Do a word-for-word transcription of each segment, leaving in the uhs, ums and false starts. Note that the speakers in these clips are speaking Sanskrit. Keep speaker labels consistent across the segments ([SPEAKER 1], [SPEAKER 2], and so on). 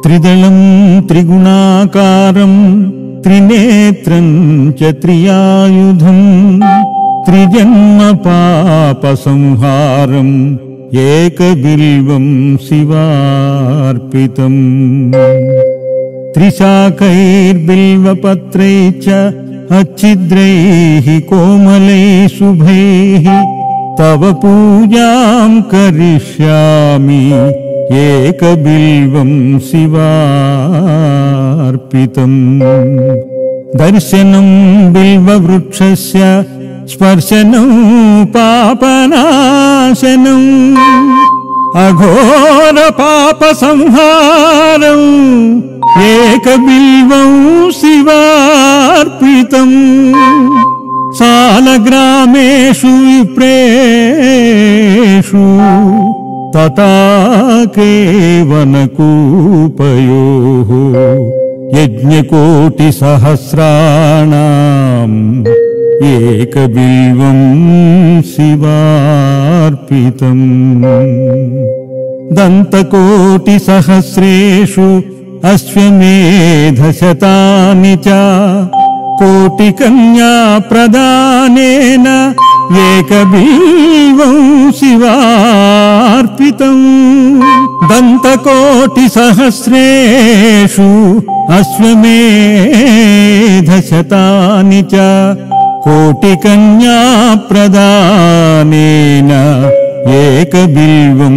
[SPEAKER 1] त्रिदलं त्रिगुणाकारं त्रिनेत्रं च त्रियायुधं त्रिजन्म पापसंहारं एकबिल्वं शिवार्पितम् त्रिशाखैर्बिल्वपत्रैश्च अच्छिद्रैः कोमलैः शुभैः तव पूजां करिष्यामि एकबिल्वं शिवार्पितम् दर्शनं बिल्ववृक्षस्य स्पर्शनं पापनाशनं अघोर पापसंहारं एकबिल्वं शिवार्पितम् सालग्रामेषु विप्रेषु तथा केवनकूपयोः यज्ञकोटिसहस्राणाम् एकबिल्वं शिवार्पितम् दन्तकोटिसहस्रेषु अश्वमेधशतानि च कोटिकन्या प्रदानेन एकबिल्वं शिवार्पितम् दन्तकोटिसहस्रेषु अश्वमेधशतानि च कोटिकन्या प्रदानेन एकबिल्वं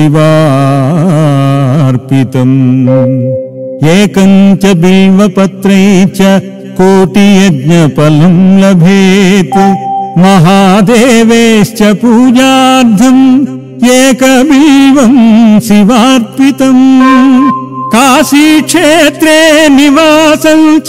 [SPEAKER 1] शिवार्पितम् एकं च बिल्वपत्रैः च कोटियज्ञफलं लभेत् महादेवेश्च पूजार्थम् एकबिल्वं शिवार्पितम् काशीक्षेत्रे निवासं च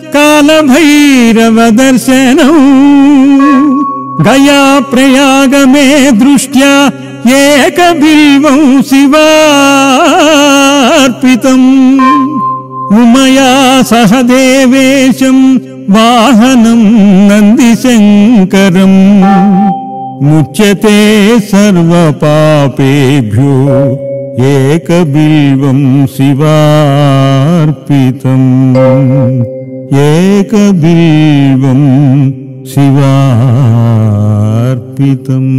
[SPEAKER 1] कालभैरवदर्शनम् गया प्रयागमे दृष्ट्या एकबिल्वं शिवार्पितम् उमया सह देवेशं वाहनं नन्दिशङ्करम् मुच्यते सर्वपापेभ्यो एकबिल्वं शिवार्पितम् एकबिल्वं शिवार्पितम्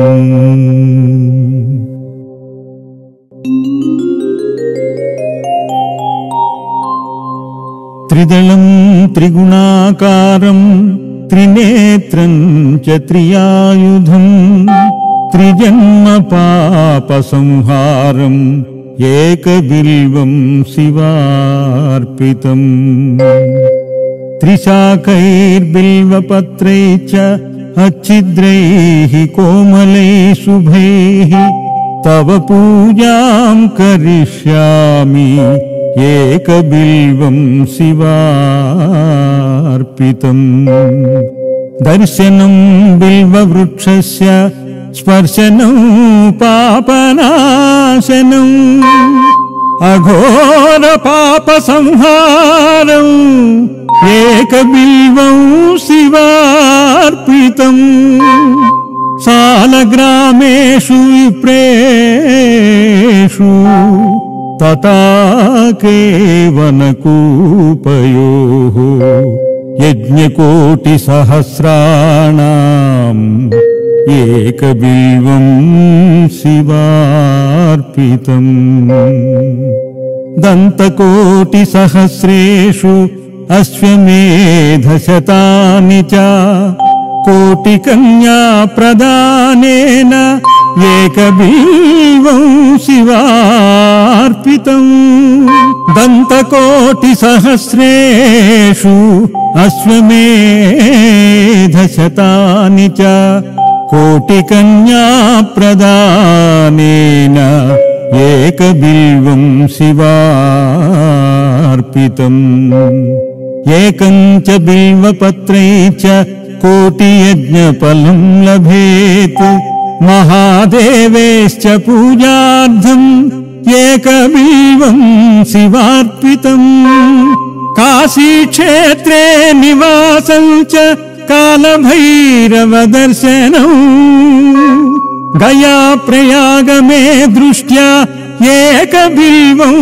[SPEAKER 1] त्रिदलं त्रिगुणाकारं त्रिनेत्रं च त्रियायुधं त्रिजन्म पापसंहारं एकबिल्वं शिवार्पितम् त्रिशाखैर्बिल्वपत्रैश्च अच्छिद्रैः कोमलैः शुभैः तव पूजां करिष्यामि एकबिल्वं शिवार्पितम् दर्शनं बिल्ववृक्षस्य स्पर्शनं पापनाशनं अघोर पापसंहारं एकबिल्वं शिवार्पितम् सालग्रामेषु विप्रेषु तथा केवनकूपयोः यज्ञकोटिसहस्राणाम् एकबिल्वं शिवार्पितम् दन्तकोटिसहस्रेषु अश्वमेधशतानि च कोटिकन्या प्रदानेन एकबिल्वं शिवार्पितम् दन्तकोटिसहस्रेषु अश्वमेधशतानि च कोटिकन्या प्रदानेन एकबिल्वं शिवार्पितम् एकं च बिल्वपत्रैः च कोटियज्ञफलं लभेत् महादेवेश्च पूजार्थम् एकबिल्वं शिवार्पितम् काशीक्षेत्रे निवासं च कालभैरवदर्शनम् गया प्रयागमे दृष्ट्या ఏకబిల్వం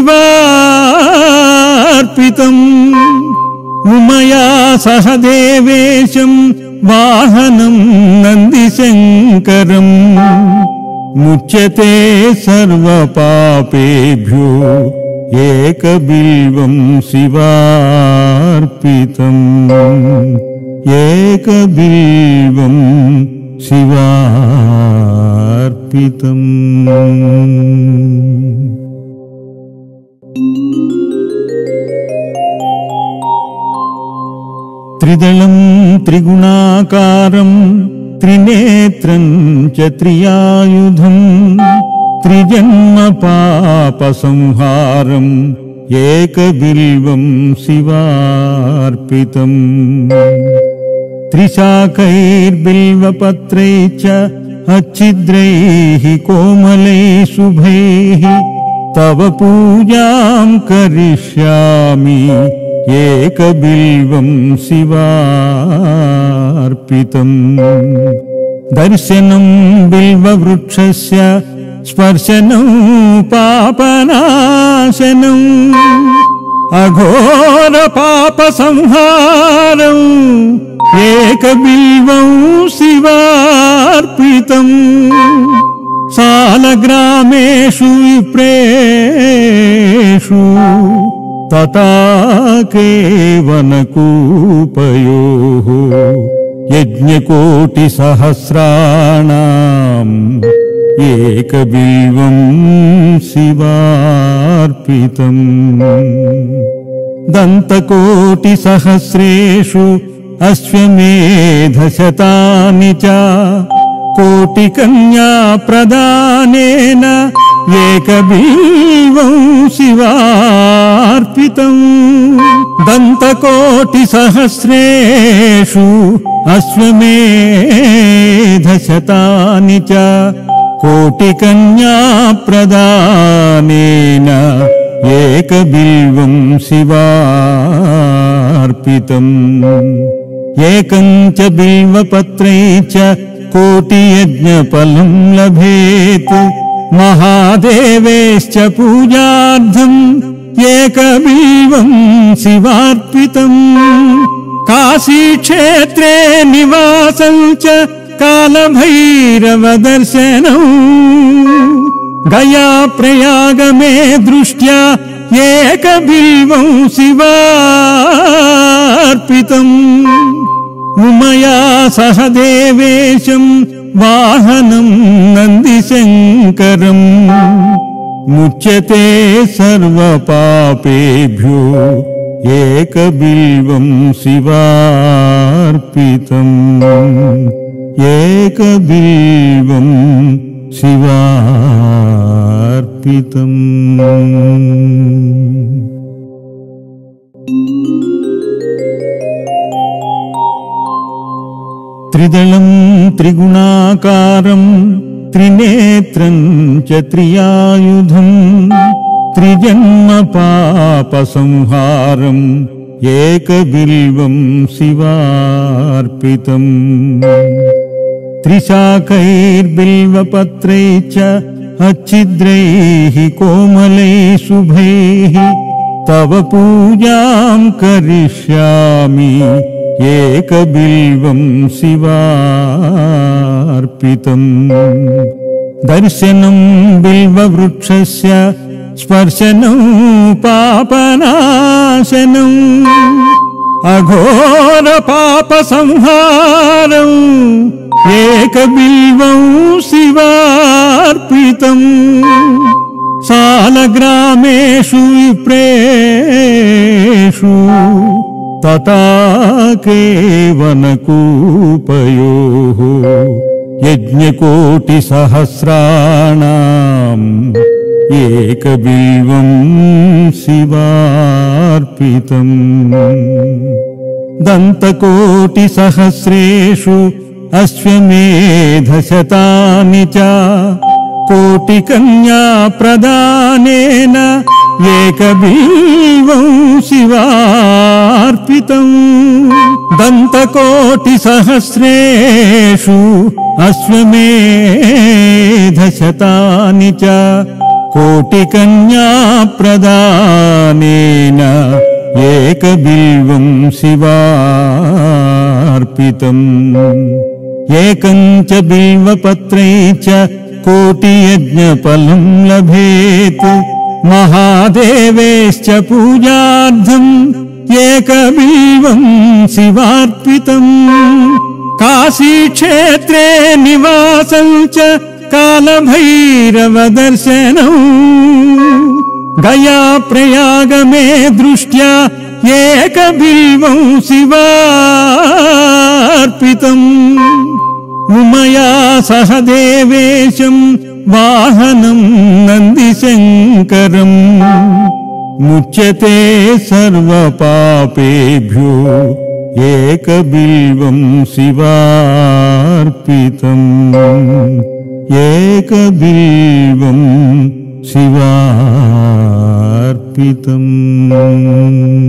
[SPEAKER 1] శివార్పితం ఉమయా సహ దేవేశం వాహనం నందిశంకరం ముచ్యతే సర్వపాపేభ్యో ఏకబిల్వం శివార్పితం ఏకబిల్వం శివార్పితం. త్రిదళం త్రిగుణాకారం త్రినేత్రం చ త్రియాయుధం త్రిజన్మ పాప సంహారం ఏకబిల్వం శివార్పితం. త్రిశాఖైర్బిల్వపత్రైశ్చ అచ్ఛిద్రైః కోమలైః శుభైః తవ పూజాం కరిష్యామి ఏకబిల్వం శివార్పితం. దర్శనం బిల్వవృక్షస్య స్పర్శనం పాపనాశనం అఘోర పాప సంహారం ఏకబిల్వం శివార్పితం. సాలగ్రామేషు విప్రేషు తథా కేవనకూపయోః యజ్ఞకోటి సహస్రాణాం ఏకబిల్వం శివార్పితం. దంతకోటి సహస్రేషు అశ్వమేధశతాని చ కోటికన్యా ప్రదానేన ఏకబిల్వం శివార్పితం. దంతకోటి సహస్రేషు అశ్వమేధశతాని చ కోటికన్యా ప్రదానేన ఏకబిల్వం శివార్పితం. ఏకం చ బిల్వపత్రైశ్చ కోటియజ్ఞఫలం లభేత్ మహాదేవేశ్చ పూజార్థం ఏకబిల్వం శివార్పితం. కాశీక్షేత్రే నివాసం చ కాలభైరవ దర్శనం గయా ప్రయాగమే దృష్ట్యా ఏకబిల్వం శివార్పితం. ఉమయా సహ దేవేశం వాహనం నందిశంకరం ముచ్యతే సర్వపాపేభ్యో ఏకబిల్వం శివార్పితం. ఏకబిల్వం శివార్పితం. త్రిదళం త్రిగుణాకారం త్రినేత్రం చ త్రియాయుధం త్రిజన్మ పాప సంహారం ఏకబిల్వం శివార్పితం. త్రిశాఖైర్బిల్వపత్రైశ్చ అచ్ఛిద్రైః కోమలైః శుభైః తవ పూజాం కరిష్యామి ఏకబిల్వం శివార్పితం. దర్శనం బిల్వవృక్షస్య స్పర్శనం పాపనాశనం అఘోర పాప సంహారం ఏకబిల్వం శివార్పితం. సాలగ్రామేషు విప్రేషు తథా కేవనకూపయోః యజ్ఞకోటి సహస్రాణాం ఏకబిల్వం శివార్పితం. దంతకోటి సహస్రేషు అశ్వమేధశతాని చ కోటికన్యా ప్రదానేన ఏకబిల్వం శివార్పితం. దంతకోటి సహస్రేషు అశ్వమేధశతాని చ कोटिकन्या प्रदानेन एकबिल्वं शिवार्पितम् एकं च बिल्वपत्रै च कोटियज्ञफलं लभेत् महादेवेश्च पूजार्थम् एकबिल्वं शिवार्पितम् काशीक्षेत्रे निवासं च कालभैरवदर्शनम् गया प्रयागमे दृष्ट्या एकबिल्वं शिवार्पितम् उमया सह देवेशं वाहनं नन्दिशङ्करम् मुच्यते सर्वपापेभ्यो एकबिल्वं शिवार्पितम् एकबिल्वं शिवार्पितम्